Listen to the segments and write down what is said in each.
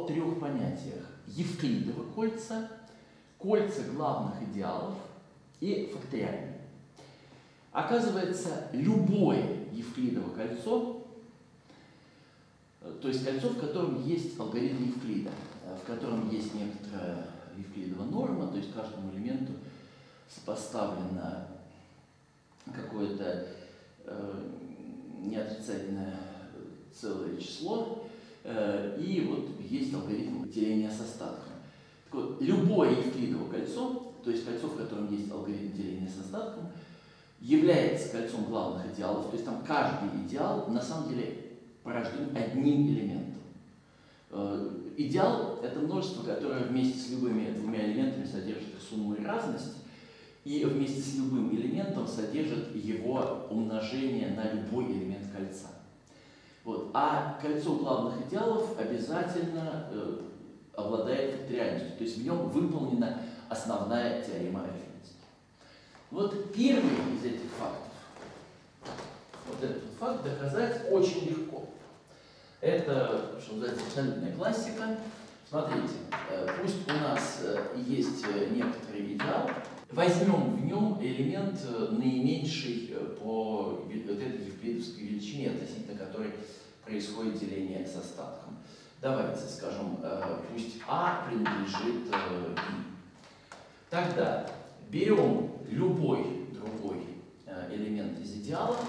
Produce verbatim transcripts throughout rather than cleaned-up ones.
трех понятиях: евклидовы кольца, кольца главных идеалов и факториальные. Оказывается, любое евклидово кольцо, то есть кольцо, в котором есть алгоритм Евклида, в котором есть некоторая евклидова норма, то есть каждому элементу сопоставлено какое-то э, неотрицательное целое число, э, и вот есть алгоритм деления с остатком. Так вот, любое евклидово кольцо, то есть кольцо, в котором есть алгоритм деления с остатком, является кольцом главных идеалов, то есть там каждый идеал на самом деле порожден одним элементом. Э, идеал – это множество, которое вместе с любыми двумя элементами содержит их сумму и разность, и вместе с любым элементом содержит его умножение на любой элемент кольца. Вот. А кольцо главных идеалов обязательно э, обладает факториальностью, то есть в нем выполнена основная теорема арифметики. Вот первый из этих фактов, вот этот факт доказать очень легко. Это, что называется, абсолютная классика. Смотрите, э, пусть у нас э, есть некоторый идеал, возьмем в нем элемент наименьший по вот этой евклидовской величине, относительно которой происходит деление с остатком. Давайте скажем, пусть А принадлежит И. Тогда берем любой другой элемент из идеала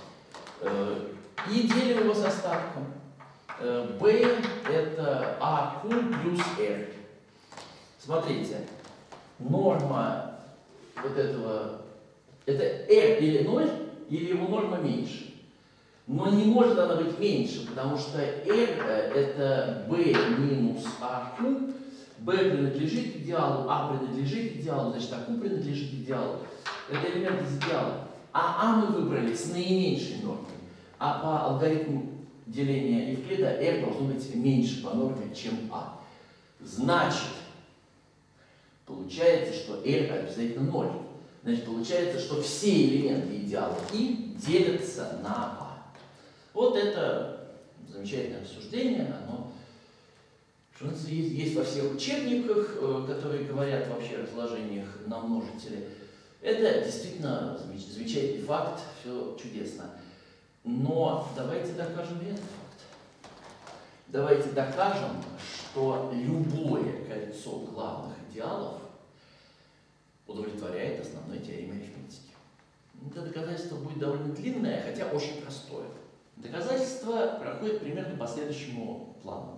и делим его с остатком. B это А Q плюс R. Смотрите, норма вот этого, это R или ноль, или его норма меньше. Но не может она быть меньше, потому что R это B минус А Q, B принадлежит идеалу, А принадлежит идеалу, значит А Q принадлежит идеалу. Это элемент из идеала. А А мы выбрали с наименьшей нормой. А по алгоритму деления Евклида R должно быть меньше по норме, чем А. Значит, получается, что R обязательно ноль. Значит, получается, что все элементы идеала И делятся на А. Вот это замечательное рассуждение, оно что есть, есть во всех учебниках, которые говорят вообще о разложениях на множители. Это действительно замечательный факт, все чудесно. Но давайте докажем и этот факт. Давайте докажем, что любое кольцо главных идеалов удовлетворяет основной теореме арифметики. Это доказательство будет довольно длинное, хотя очень простое. Доказательство проходит примерно по следующему плану.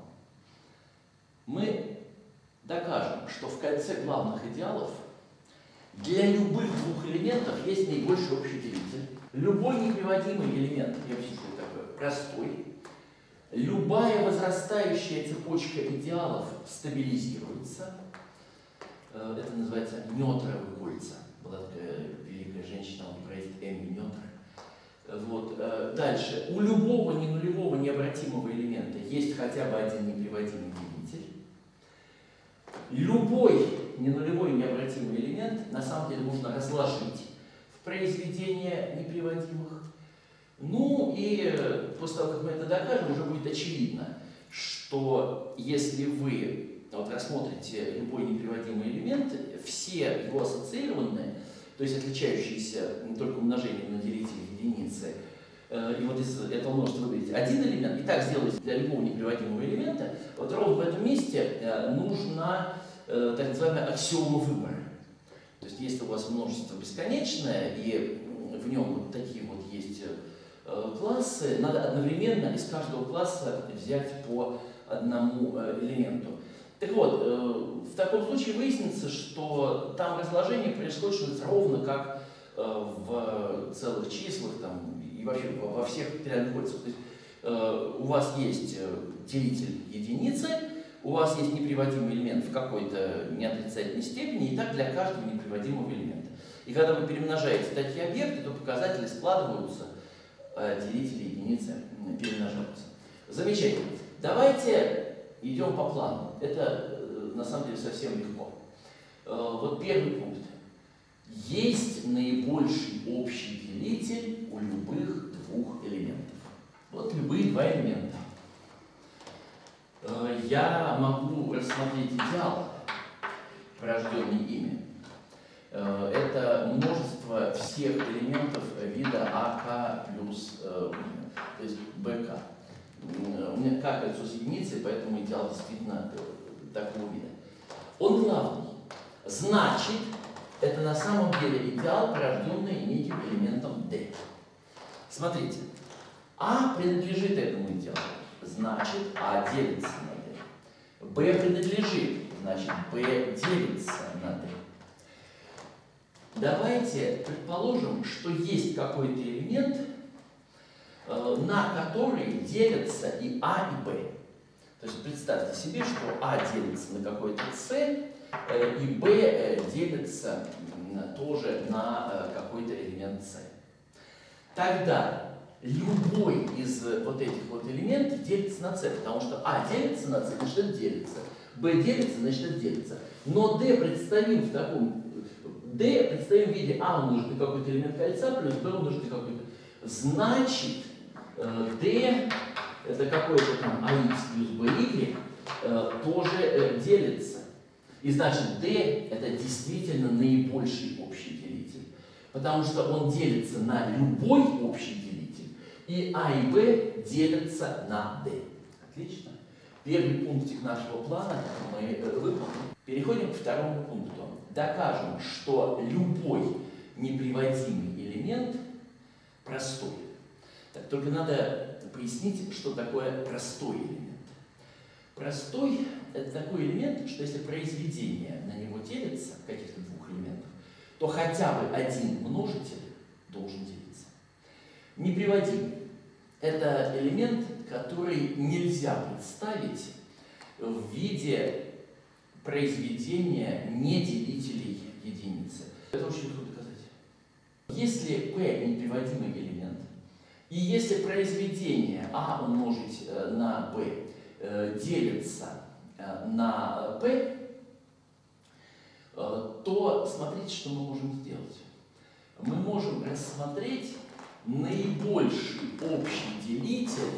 Мы докажем, что в кольце главных идеалов для любых двух элементов есть наибольший общий делитель. Любой неприводимый элемент, я объясню, что это такое, простой. Любая возрастающая цепочка идеалов стабилизируется. Это называется Нётеровы кольца. Была такая великая женщина, алгебраист Эми Нётер. Вот. Дальше. У любого ненулевого необратимого элемента есть хотя бы один неприводимый делитель. Любой ненулевой необратимый элемент на самом деле нужно разложить в произведение неприводимых. Ну и после того, как мы это докажем, уже будет очевидно, что если вы вот рассмотрите любой неприводимый элемент, все его ассоциированные, то есть отличающиеся не только умножением на делитель единицы, и вот из этого множества выберите один элемент, и так сделайте для любого неприводимого элемента, вот ровно в этом месте нужна так называемая аксиома выбора. То есть если у вас множество бесконечное, и в нем вот такие вот есть классы, надо одновременно из каждого класса взять по одному элементу. Так вот, в таком случае выяснится, что там разложение происходит ровно как в целых числах там, и вообще во всех факториальных кольцах. То есть у вас есть делитель единицы, у вас есть неприводимый элемент в какой-то неотрицательной степени, и так для каждого неприводимого элемента. И когда вы перемножаете такие объекты, то показатели складываются, делители единицы перемножаются. Замечательно. Давайте идем по плану. Это на самом деле совсем легко. Вот первый пункт. Есть наибольший общий делитель у любых двух элементов. Вот любые два элемента. я могу рассмотреть идеал, порожденный ими. Это множество всех элементов вида АК плюс, то есть БК. У меня К кольцо с единицей, поэтому идеал действительно такого вида. Он главный. Значит, это на самом деле идеал, порожденный неким элементом D. Смотрите, А принадлежит этому идеалу, значит, А делится на D. B принадлежит, значит, B делится на D. Давайте предположим, что есть какой-то элемент, на который делятся и А, и Б. То есть представьте себе, что А делится на какой-то С, и Б делится тоже на какой-то элемент С. Тогда любой из вот этих вот элементов делится на С, потому что А делится на С, значит это делится. Б делится, значит это делится. Но D представим в таком... D представим в виде А умножить на какой-то элемент кольца плюс B умножить на какой-то... Значит, D, это какой-то там А Х плюс Б Y, тоже делится. И значит, D это действительно наибольший общий делитель. Потому что он делится на любой общий делитель, и А и Б делятся на D. Отлично. Первый пунктик нашего плана мы выполним. Переходим к второму пункту. Докажем, что любой неприводимый элемент простой. Так, только надо пояснить, что такое простой элемент. Простой – это такой элемент, что если произведение на него делится, каких-то двух элементов, то хотя бы один множитель должен делиться. Неприводимый – это элемент, который нельзя представить в виде произведения неделителей единицы. Это очень легко доказать. Если P неприводимый элемент, и если произведение А умножить на B делится на P, то смотрите, что мы можем сделать. Мы можем рассмотреть наибольший общий делитель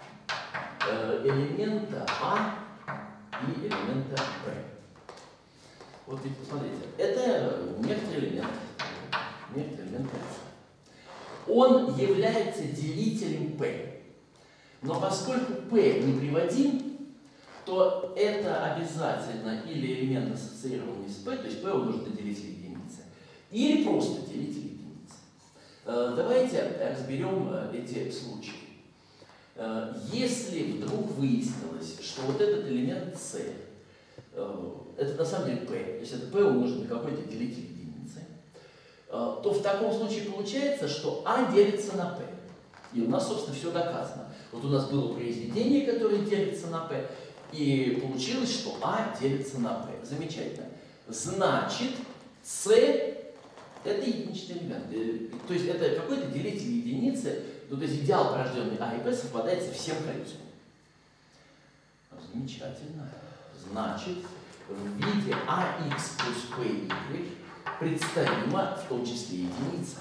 элемента А и элемента P. Вот видите, посмотрите, это некоторый элемент, некоторый элемент кольца. Он является делителем P. Но поскольку P неприводим, то это обязательно или элемент, ассоциированный с P, то есть P умножить на делитель единицы, или просто делитель единицы. Давайте разберем эти случаи. Если вдруг выяснилось, что вот этот элемент C, это на самом деле P, то есть это P умножить на какой-то делитель единицы, то в таком случае получается, что А делится на P. И у нас, собственно, все доказано. Вот у нас было произведение, которое делится на P, и получилось, что А делится на P. Замечательно. Значит, C это единичный элемент. То есть это какой-то делитель единицы, ну, то есть идеал, порожденный А и P, совпадает со всем кольцом. Замечательно. Значит, в виде А Х плюс P Y представима в том числе единица.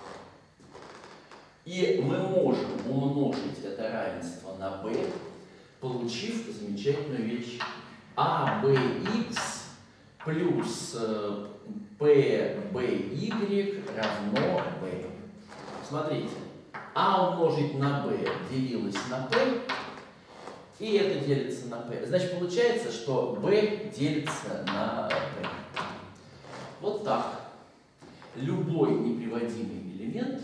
И мы можем умножить это равенство на b, получив замечательную вещь. А бэ икс плюс пэ бэ игрек равно b. Смотрите, А умножить на b делилось на p, и это делится на p. Значит, получается, что b делится на p. Вот так. Любой неприводимый элемент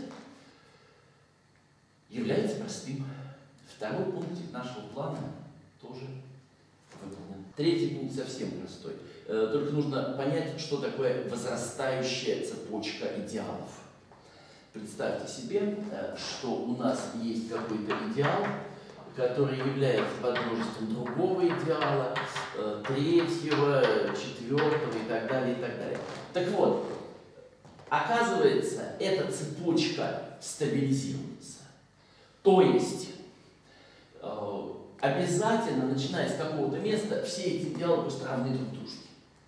является простым. Второй пунктик нашего плана тоже выполнен. Третий пункт совсем простой. Только нужно понять, что такое возрастающая цепочка идеалов. Представьте себе, что у нас есть какой-то идеал, который является подмножеством другого идеала, третьего, четвертого и так далее, и так далее. Так вот, оказывается, эта цепочка стабилизируется. То есть, обязательно, начиная с какого-то места, все эти идеалы просто равны друг дружке.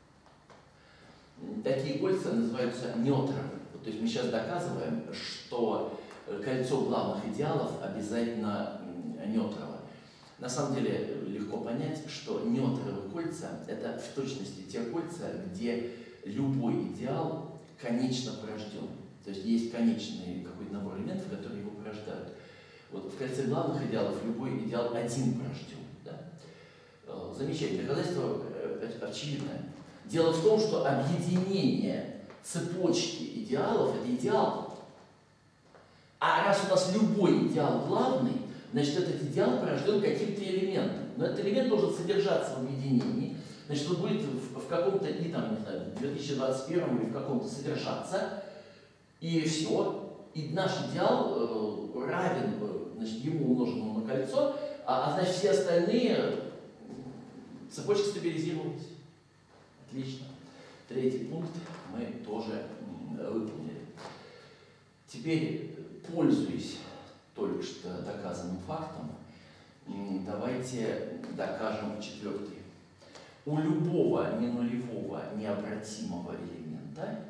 Такие кольца называются неутровыми. То есть мы сейчас доказываем, что кольцо главных идеалов обязательно неутрово. На самом деле легко легко понять, что неутровые кольца – это в точности те кольца, где любой идеал конечно порожден. То есть есть конечный какой-то набор элементов, которые его порождают. Вот в кольце главных идеалов любой идеал один порожден. Да? Замечательное доказательство очевидное. Дело в том, что объединение цепочки идеалов – это идеал. А раз у нас любой идеал главный, значит, этот идеал порожден каким-то элементом. Но этот элемент должен содержаться в объединении. Значит, он будет в, в каком-то, и там, не знаю, в две тысячи двадцать первом или в каком-то содержаться. И все. И наш идеал э, равен, значит, ему умноженному на кольцо, а, а значит, все остальные цепочки стабилизировались. Отлично. Третий пункт мы тоже выполнили. Теперь, пользуясь только что доказанным фактом, давайте докажем четвертый. У любого ненулевого необратимого элемента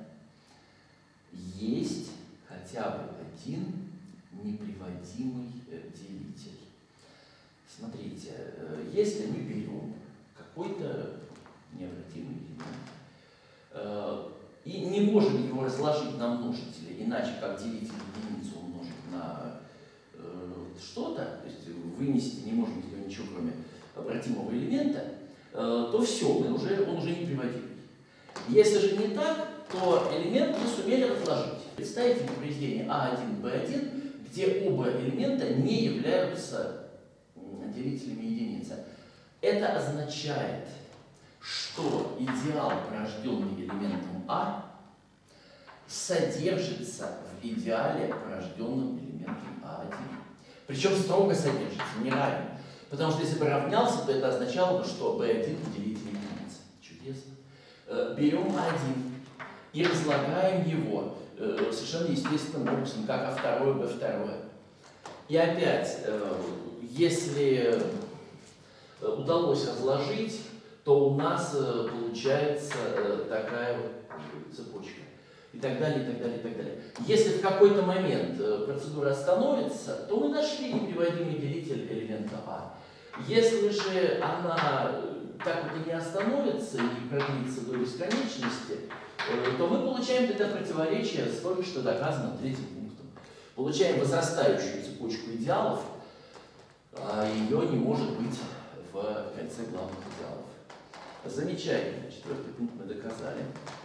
есть хотя бы один неприводимый делитель. Смотрите, если мы берем какой-то необратимый элемент и не можем его разложить на множители, иначе как делитель единицу умножить на что-то, то есть вынести не можем из него ничего, кроме обратимого элемента, то все, мы уже, он уже не приводимый. Если же не так, то элемент мы сумели разложить. Представьте произведение А один, Б один, где оба элемента не являются делителями единицы. Это означает, что идеал, порожденный элементом А, содержится в идеале, порожденном элементом А один. Причем строго содержится, не равен. Потому что если бы равнялся, то это означало бы, что Б один делитель единицы. Чудесно. Берем А один и разлагаем его совершенно естественным образом, как А два, Б два. И опять, если удалось разложить, то у нас получается такая вот цепочка. И так далее, и так далее, и так далее. Если в какой-то момент процедура остановится, то мы нашли неприводимый делитель элемента А. Если же она так вот и не остановится и продлится до бесконечности, то мы получаем тогда противоречие с только что доказанным третьим пунктом. Получаем возрастающую цепочку идеалов, а ее не может быть в кольце главных идеалов. Замечательно. Четвертый пункт мы доказали.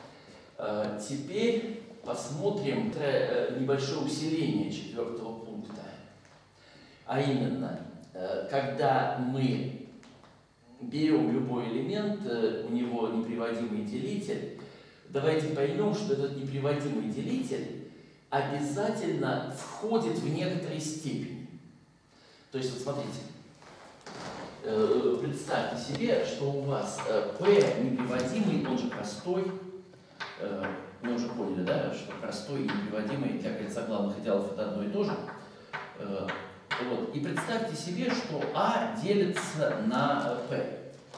Теперь посмотрим небольшое усиление четвертого пункта. А именно, когда мы берем любой элемент, у него неприводимый делитель, давайте поймем, что этот неприводимый делитель обязательно входит в некоторой степени. То есть, вот смотрите, представьте себе, что у вас P неприводимый, он же простой. Мы уже поняли, да, что простой и неприводимый для кольца главных идеалов это одно и то же. Вот. И представьте себе, что А делится на P.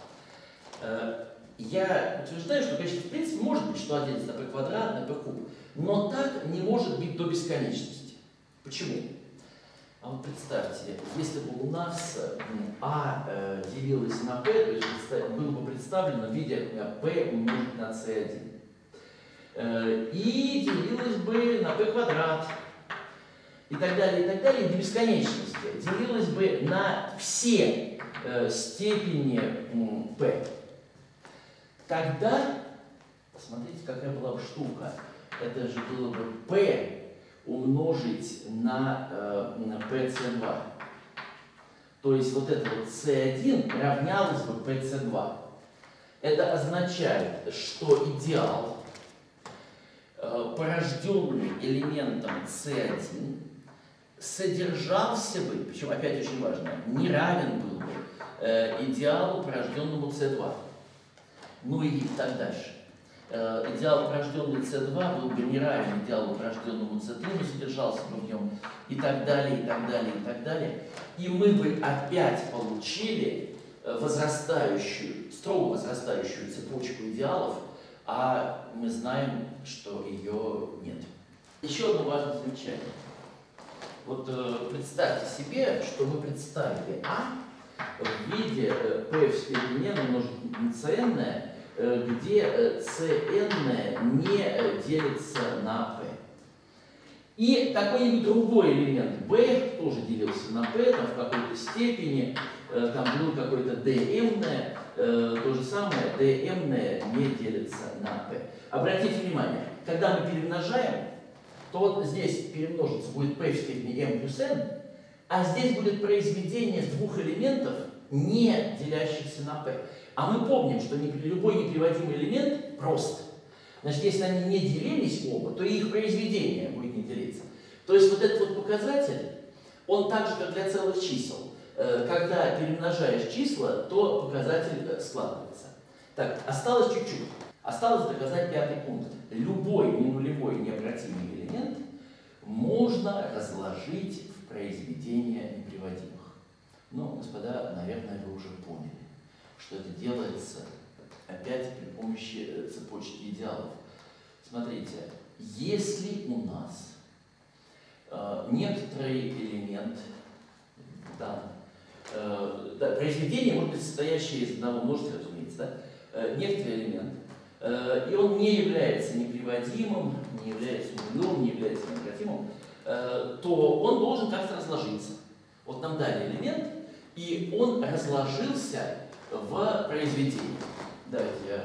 Я утверждаю, что, конечно, в принципе, может быть, что А делится на P квадрат, на P куб, но так не может быть до бесконечности. Почему? А вот представьте, если бы у нас А э, делилось на P, то есть было бы представлено в виде P умножить на С один. Э, и делилось бы на P квадрат. И так далее, и так далее, до бесконечности. Делилось бы на все э, степени м, P. Тогда, посмотрите, какая была бы штука. Это же было бы P умножить на, э, на P С два. То есть вот это вот С один равнялось бы P С два. Это означает, что идеал, э, порожденный элементом С один, содержался бы, причем опять очень важно, не равен был бы э, идеалу, порожденному С два. Ну и так дальше. Э, идеал, порожденный С два, был бы не равен идеалу, порожденному С три, но содержался бы в нем и так далее, и так далее, и так далее. И мы бы опять получили возрастающую, строго возрастающую цепочку идеалов, а мы знаем, что ее нет. Еще одно важное замечание. Вот э, представьте себе, что вы представили А в виде p в степени n умножить на cn, где cn не делится на p. И какой-нибудь другой элемент b тоже делился на p, там в какой-то степени, там был какой-то dm, то же самое, dm не делится на p. Обратите внимание, когда мы перемножаем, то вот здесь перемножится будет p в степени m плюс n, а здесь будет произведение двух элементов, не делящихся на p. А мы помним, что любой неприводимый элемент прост. Значит, если они не делились оба, то и их произведение будет не делиться. То есть вот этот вот показатель, он так же, как для целых чисел. Когда перемножаешь числа, то показатель складывается. Так, осталось чуть-чуть. Осталось доказать пятый пункт. Любой ненулевой необратимый элемент можно разложить в произведение неприводимых. Ну, господа, наверное, вы уже поняли, что это делается опять при помощи цепочки идеалов. Смотрите, если у нас э, некоторый элемент, да, э, да, произведение может быть состоящее из одного множителя, разумеется, да, э, некоторый элемент, э, и он не является неприводимым, не является нулем, не является необратимым, э, то он должен как-то разложиться. Вот нам дали элемент, и он разложился в произведении. Давайте я,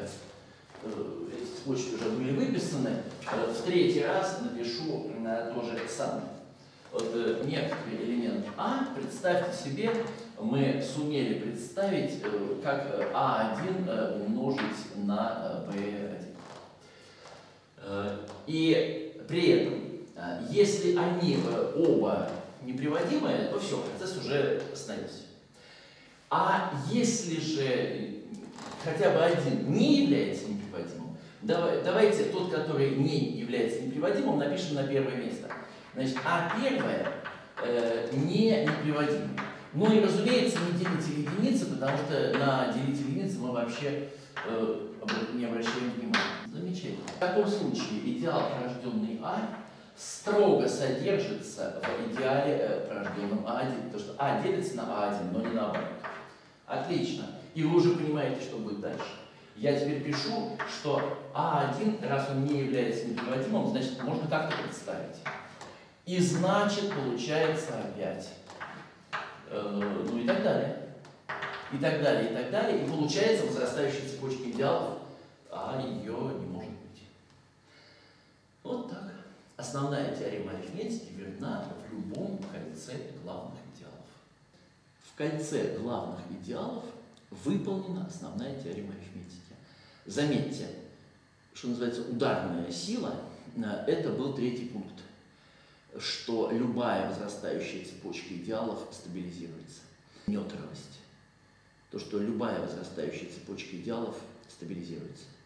эти цепочки уже были выписаны, в третий раз напишу то же самое. Вот некоторый элемент А, представьте себе, мы сумели представить, как а один умножить на бэ один. И при этом, если они оба неприводимые, то все, процесс уже остановился. А если же хотя бы один не является неприводимым, давай, давайте тот, который не является неприводимым, напишем на первое место. Значит, а первое э, не неприводимый. Ну и, разумеется, не делитель единицы, потому что на делитель единицы мы вообще э, не обращаем внимания. Замечательно. В таком случае идеал, порожденный А, строго содержится в идеале, э, порожденном А один, потому что А делится на А один, но не наоборот. Отлично. И вы уже понимаете, что будет дальше. Я теперь пишу, что а один, раз он не является неприводимым, значит, можно как-то представить. И значит, получается опять. Э, ну и так далее. И так далее, и так далее. И получается возрастающая цепочка идеалов, а ее не может быть. Вот так. Основная теорема арифметики верна в любом кольце главных идеалов. В кольце главных идеалов выполнена основная теорема арифметики. Заметьте, что называется ударная сила, это был третий пункт, что любая возрастающая цепочка идеалов стабилизируется. Нетровость. То, что любая возрастающая цепочка идеалов стабилизируется.